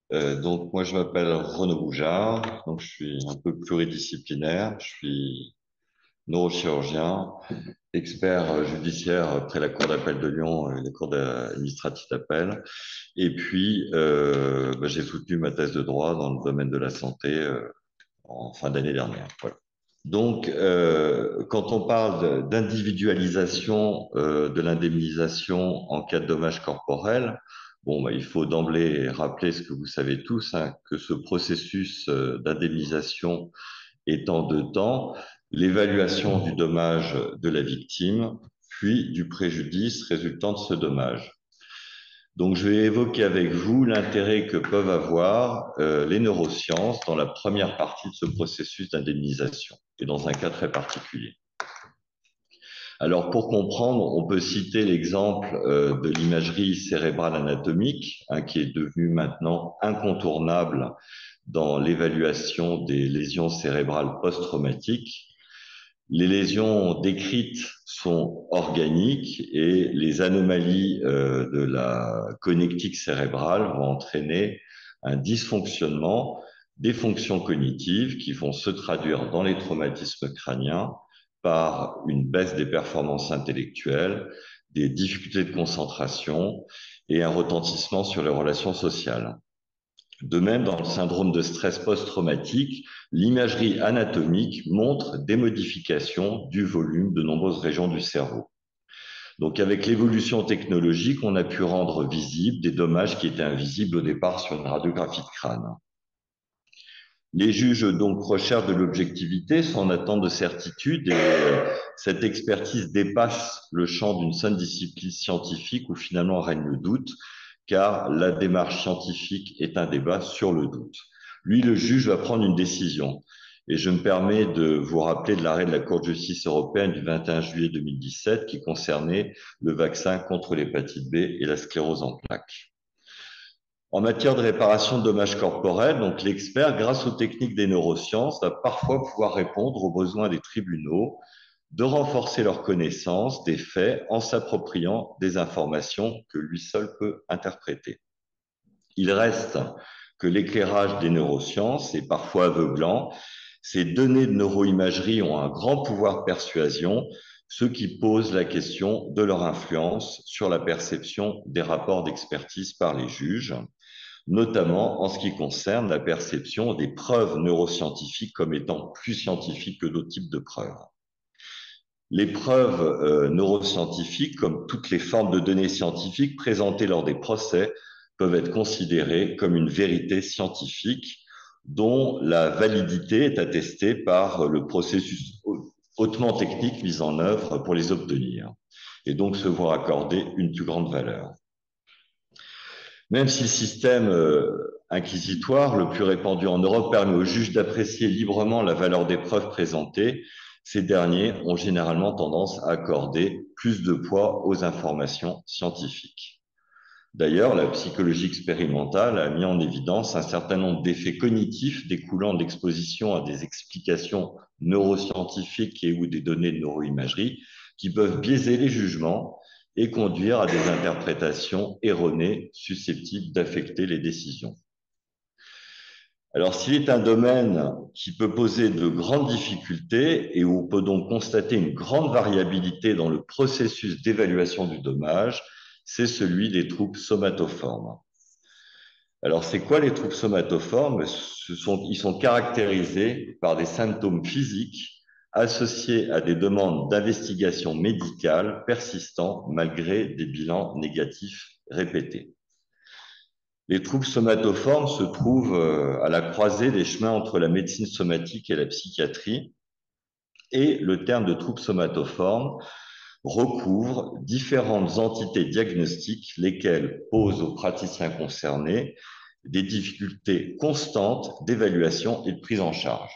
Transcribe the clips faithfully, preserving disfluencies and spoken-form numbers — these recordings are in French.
Euh, donc moi je m'appelle Renaud Boujard, donc je suis un peu pluridisciplinaire, je suis neurochirurgien, expert euh, judiciaire près la Cour d'appel de Lyon et la Cour administrative d'appel. Et puis euh, bah, j'ai soutenu ma thèse de droit dans le domaine de la santé euh, en fin d'année dernière. Voilà. Donc euh, quand on parle d'individualisation euh, de l'indemnisation en cas de dommages corporels, bon, bah, il faut d'emblée rappeler ce que vous savez tous, hein, que ce processus euh, d'indemnisation est en deux temps, l'évaluation du dommage de la victime, puis du préjudice résultant de ce dommage. Donc, je vais évoquer avec vous l'intérêt que peuvent avoir euh, les neurosciences dans la première partie de ce processus d'indemnisation, et dans un cas très particulier. Alors, pour comprendre, on peut citer l'exemple euh, de l'imagerie cérébrale anatomique, hein, qui est devenue maintenant incontournable dans l'évaluation des lésions cérébrales post-traumatiques. Les lésions décrites sont organiques et les anomalies euh, de la connectique cérébrale vont entraîner un dysfonctionnement des fonctions cognitives qui vont se traduire dans les traumatismes crâniens par une baisse des performances intellectuelles, des difficultés de concentration et un retentissement sur les relations sociales. De même, dans le syndrome de stress post-traumatique, l'imagerie anatomique montre des modifications du volume de nombreuses régions du cerveau. Donc, avec l'évolution technologique, on a pu rendre visibles des dommages qui étaient invisibles au départ sur une radiographie de crâne. Les juges donc recherchent de l'objectivité sans attente de certitude et cette expertise dépasse le champ d'une seule discipline scientifique où finalement règne le doute, car la démarche scientifique est un débat sur le doute. Lui, le juge, va prendre une décision. Et je me permets de vous rappeler de l'arrêt de la Cour de justice européenne du vingt et un juillet deux mille dix-sept qui concernait le vaccin contre l'hépatite B et la sclérose en plaques. En matière de réparation de dommages corporels, donc l'expert, grâce aux techniques des neurosciences, va parfois pouvoir répondre aux besoins des tribunaux de renforcer leur connaissance des faits en s'appropriant des informations que lui seul peut interpréter. Il reste que l'éclairage des neurosciences est parfois aveuglant. Ces données de neuroimagerie ont un grand pouvoir de persuasion, ce qui pose la question de leur influence sur la perception des rapports d'expertise par les juges, notamment en ce qui concerne la perception des preuves neuroscientifiques comme étant plus scientifiques que d'autres types de preuves. Les preuves euh, neuroscientifiques, comme toutes les formes de données scientifiques présentées lors des procès, peuvent être considérées comme une vérité scientifique dont la validité est attestée par le processus hautement technique mis en œuvre pour les obtenir, et donc se voir accorder une plus grande valeur. Même si le système euh, inquisitoire le plus répandu en Europe permet aux juges d'apprécier librement la valeur des preuves présentées, ces derniers ont généralement tendance à accorder plus de poids aux informations scientifiques. D'ailleurs, la psychologie expérimentale a mis en évidence un certain nombre d'effets cognitifs découlant de l'exposition à des explications neuroscientifiques et ou des données de neuroimagerie qui peuvent biaiser les jugements et conduire à des interprétations erronées susceptibles d'affecter les décisions. Alors, s'il est un domaine qui peut poser de grandes difficultés et où on peut donc constater une grande variabilité dans le processus d'évaluation du dommage, c'est celui des troubles somatoformes. Alors, c'est quoi les troubles somatoformes? Ce sont, Ils sont caractérisés par des symptômes physiques associés à des demandes d'investigation médicale persistant malgré des bilans négatifs répétés. Les troubles somatoformes se trouvent euh, à la croisée des chemins entre la médecine somatique et la psychiatrie, et le terme de trouble somatoforme recouvre différentes entités diagnostiques, lesquelles posent aux praticiens concernés des difficultés constantes d'évaluation et de prise en charge.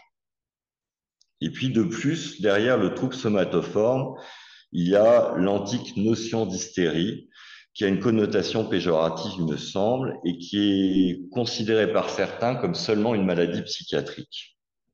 Et puis de plus, derrière le trouble somatoforme, il y a l'antique notion d'hystérie, qui a une connotation péjorative, il me semble, et qui est considérée par certains comme seulement une maladie psychiatrique.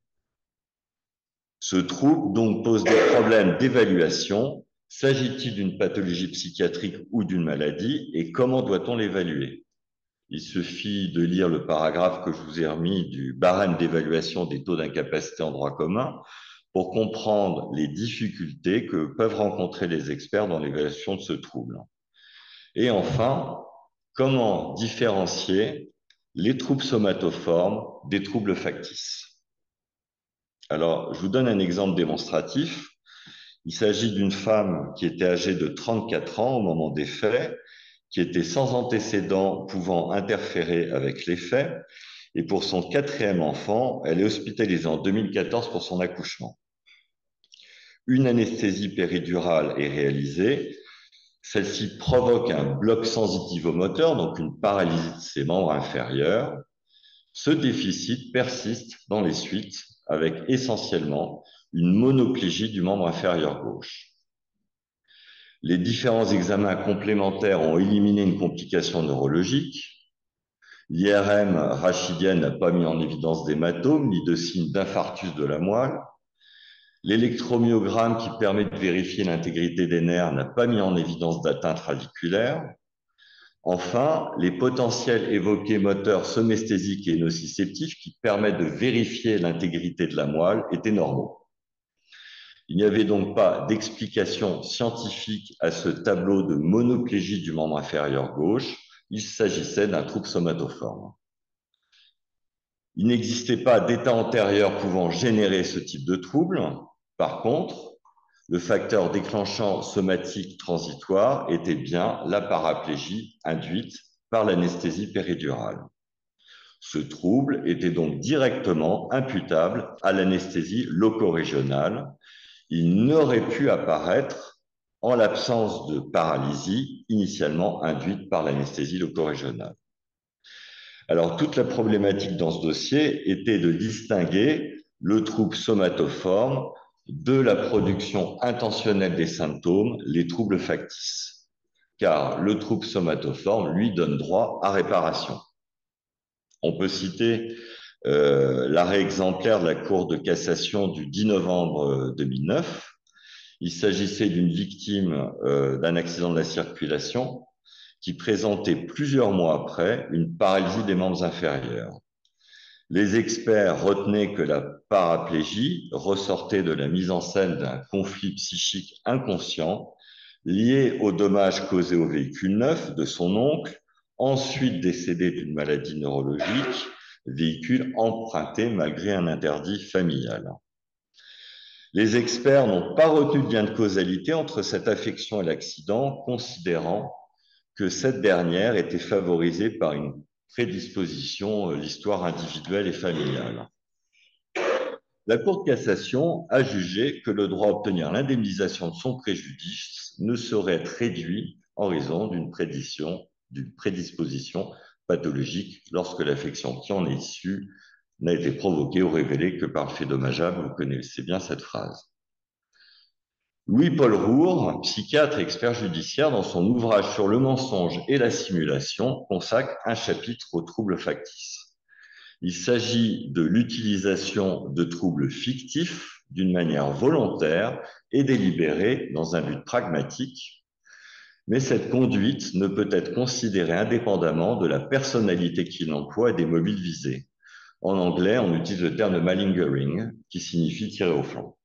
Ce trouble donc pose des problèmes d'évaluation. S'agit-il d'une pathologie psychiatrique ou d'une maladie et comment doit-on l'évaluer? Il suffit de lire le paragraphe que je vous ai remis du barème d'évaluation des taux d'incapacité en droit commun pour comprendre les difficultés que peuvent rencontrer les experts dans l'évaluation de ce trouble. Et enfin, comment différencier les troubles somatoformes des troubles factices? Alors, je vous donne un exemple démonstratif. Il s'agit d'une femme qui était âgée de trente-quatre ans au moment des faits, qui était sans antécédents pouvant interférer avec les faits. Et pour son quatrième enfant, elle est hospitalisée en deux mille quatorze pour son accouchement. Une anesthésie péridurale est réalisée. Celle-ci provoque un bloc sensitivomoteur, donc une paralysie de ses membres inférieurs. Ce déficit persiste dans les suites avec essentiellement une monoplégie du membre inférieur gauche. Les différents examens complémentaires ont éliminé une complication neurologique. L'I R M rachidienne n'a pas mis en évidence d'hématome ni de signes d'infarctus de la moelle. L'électromyogramme qui permet de vérifier l'intégrité des nerfs n'a pas mis en évidence d'atteinte radiculaire. Enfin, les potentiels évoqués moteurs somesthésiques et nociceptifs qui permettent de vérifier l'intégrité de la moelle étaient normaux. Il n'y avait donc pas d'explication scientifique à ce tableau de monoplégie du membre inférieur gauche. Il s'agissait d'un trouble somatoforme. Il n'existait pas d'état antérieur pouvant générer ce type de trouble. Par contre, le facteur déclenchant somatique transitoire était bien la paraplégie induite par l'anesthésie péridurale. Ce trouble était donc directement imputable à l'anesthésie locorégionale. Il n'aurait pu apparaître en l'absence de paralysie initialement induite par l'anesthésie locorégionale. Alors, toute la problématique dans ce dossier était de distinguer le trouble somatoforme de la production intentionnelle des symptômes, les troubles factices. Car le trouble somatoforme, lui, donne droit à réparation. On peut citer euh, l'arrêt exemplaire de la Cour de cassation du dix novembre deux mille neuf. Il s'agissait d'une victime euh, d'un accident de la circulation qui présentait plusieurs mois après une paralysie des membres inférieurs. Les experts retenaient que la paraplégie ressortait de la mise en scène d'un conflit psychique inconscient lié aux dommages causés au véhicule neuf de son oncle, ensuite décédé d'une maladie neurologique, véhicule emprunté malgré un interdit familial. Les experts n'ont pas retenu de lien de causalité entre cette affection et l'accident, considérant que cette dernière était favorisée par une prédisposition, l'histoire individuelle et familiale. La Cour de cassation a jugé que le droit à obtenir l'indemnisation de son préjudice ne saurait être réduit en raison d'une d'une prédisposition pathologique lorsque l'affection qui en est issue n'a été provoquée ou révélée que par le fait dommageable. Vous connaissez bien cette phrase. Louis-Paul Roure, psychiatre et expert judiciaire, dans son ouvrage sur le mensonge et la simulation, consacre un chapitre aux troubles factices. Il s'agit de l'utilisation de troubles fictifs d'une manière volontaire et délibérée dans un but pragmatique, mais cette conduite ne peut être considérée indépendamment de la personnalité qui l'emploie et des mobiles visés. En anglais, on utilise le terme de malingering, qui signifie tirer au flanc.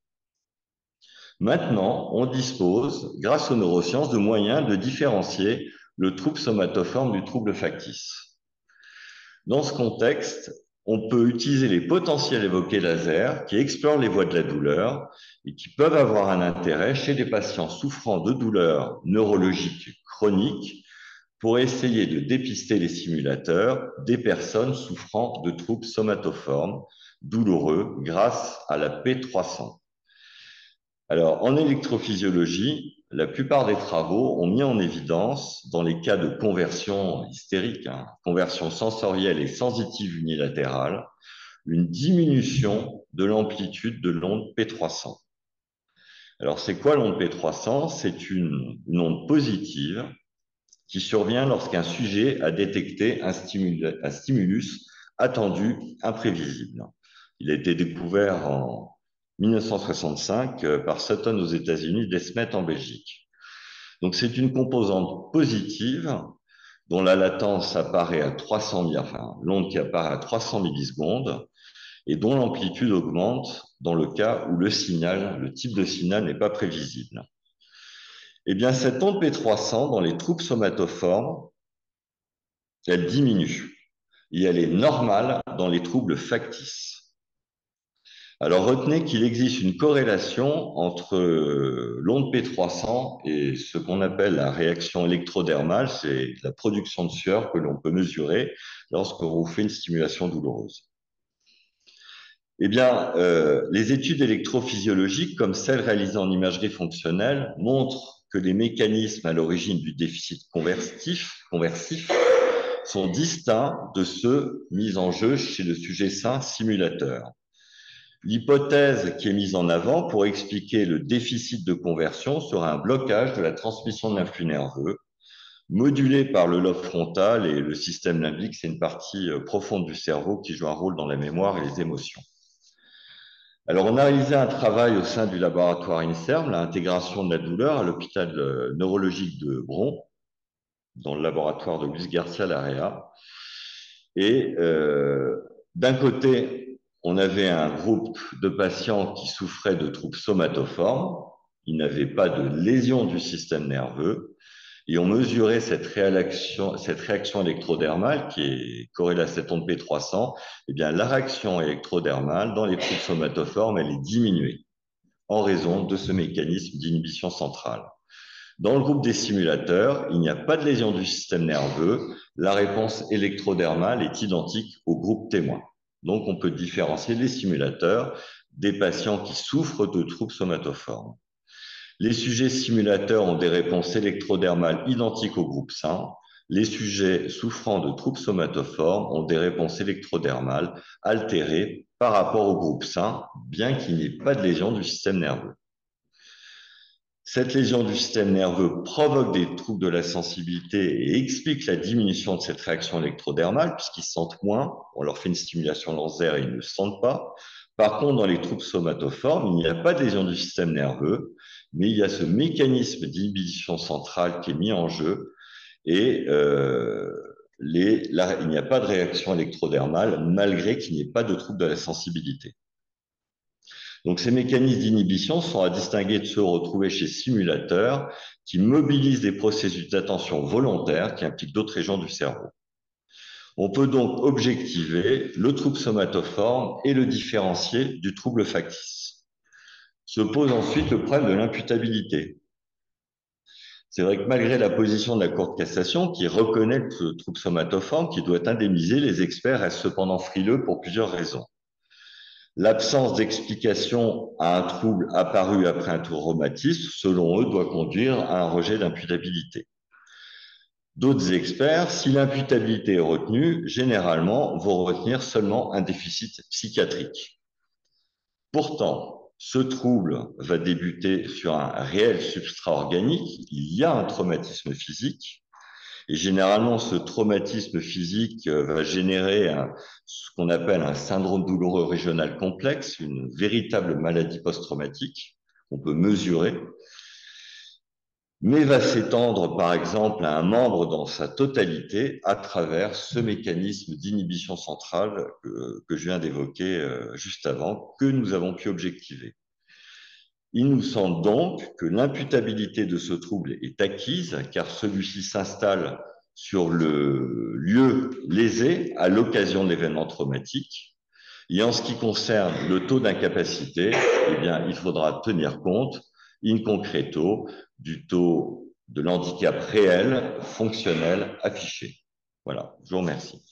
Maintenant, on dispose, grâce aux neurosciences, de moyens de différencier le trouble somatoforme du trouble factice. Dans ce contexte, on peut utiliser les potentiels évoqués laser qui explorent les voies de la douleur et qui peuvent avoir un intérêt chez des patients souffrant de douleurs neurologiques chroniques pour essayer de dépister les simulateurs des personnes souffrant de troubles somatoformes douloureux grâce à la P trois cents. Alors, en électrophysiologie, la plupart des travaux ont mis en évidence, dans les cas de conversion hystérique, hein, conversion sensorielle et sensitive unilatérale, une diminution de l'amplitude de l'onde P trois cents. Alors, c'est quoi l'onde P trois cents? C'est une, une onde positive qui survient lorsqu'un sujet a détecté un, stimul, un stimulus attendu imprévisible. Il a été découvert en mille neuf cent soixante-cinq par Sutton aux États-Unis, Desmet en Belgique. Donc c'est une composante positive dont la latence apparaît à trois cents, enfin, l'onde qui apparaît à trois cents millisecondes et dont l'amplitude augmente dans le cas où le signal, le type de signal n'est pas prévisible. Eh bien, cette onde P trois cents, dans les troubles somatoformes, elle diminue et elle est normale dans les troubles factices. Alors, retenez qu'il existe une corrélation entre l'onde P trois cents et ce qu'on appelle la réaction électrodermale, c'est la production de sueur que l'on peut mesurer lorsqu'on fait une stimulation douloureuse. Eh bien, euh, les études électrophysiologiques, comme celles réalisées en imagerie fonctionnelle, montrent que les mécanismes à l'origine du déficit conversif, conversif sont distincts de ceux mis en jeu chez le sujet sain simulateur. L'hypothèse qui est mise en avant pour expliquer le déficit de conversion serait un blocage de la transmission de l'influx nerveux, modulé par le lobe frontal et le système limbique. C'est une partie profonde du cerveau qui joue un rôle dans la mémoire et les émotions. Alors, on a réalisé un travail au sein du laboratoire INSERM, l'intégration de la douleur à l'hôpital neurologique de Bron, dans le laboratoire de Luis Garcia Larrea. Et euh, d'un côté, on avait un groupe de patients qui souffraient de troubles somatoformes, ils n'avaient pas de lésion du système nerveux, et on mesurait cette réaction, cette réaction électrodermale qui est corrélée à cette onde P trois cents. Eh bien, la réaction électrodermale dans les troubles somatoformes, elle est diminuée en raison de ce mécanisme d'inhibition centrale. Dans le groupe des simulateurs, il n'y a pas de lésion du système nerveux. La réponse électrodermale est identique au groupe témoin. Donc, on peut différencier les simulateurs des patients qui souffrent de troubles somatoformes. Les sujets simulateurs ont des réponses électrodermales identiques au groupe sain. Les sujets souffrant de troubles somatoformes ont des réponses électrodermales altérées par rapport au groupe sain, bien qu'il n'y ait pas de lésion du système nerveux. Cette lésion du système nerveux provoque des troubles de la sensibilité et explique la diminution de cette réaction électrodermale, puisqu'ils sentent moins. On leur fait une stimulation laser et ils ne sentent pas. Par contre, dans les troubles somatoformes, il n'y a pas de lésion du système nerveux, mais il y a ce mécanisme d'inhibition centrale qui est mis en jeu et euh, les, la, il n'y a pas de réaction électrodermale malgré qu'il n'y ait pas de trouble de la sensibilité. Donc, ces mécanismes d'inhibition sont à distinguer de ceux retrouvés chez simulateurs qui mobilisent des processus d'attention volontaires qui impliquent d'autres régions du cerveau. On peut donc objectiver le trouble somatoforme et le différencier du trouble factice. Se pose ensuite le problème de l'imputabilité. C'est vrai que malgré la position de la Cour de cassation qui reconnaît le trouble somatoforme qui doit indemniser, les experts restent cependant frileux pour plusieurs raisons. L'absence d'explication à un trouble apparu après un traumatisme, selon eux, doit conduire à un rejet d'imputabilité. D'autres experts, si l'imputabilité est retenue, généralement vont retenir seulement un déficit psychiatrique. Pourtant, ce trouble va débuter sur un réel substrat organique, il y a un traumatisme physique, et généralement, ce traumatisme physique va générer un, ce qu'on appelle un syndrome douloureux régional complexe, une véritable maladie post-traumatique qu'on peut mesurer, mais va s'étendre, par exemple, à un membre dans sa totalité à travers ce mécanisme d'inhibition centrale que, que je viens d'évoquer juste avant, que nous avons pu objectiver. Il nous semble donc que l'imputabilité de ce trouble est acquise, car celui-ci s'installe sur le lieu lésé à l'occasion de l'événement traumatique. Et en ce qui concerne le taux d'incapacité, eh bien, il faudra tenir compte, in concreto, du taux de l'handicap réel, fonctionnel, affiché. Voilà, je vous remercie.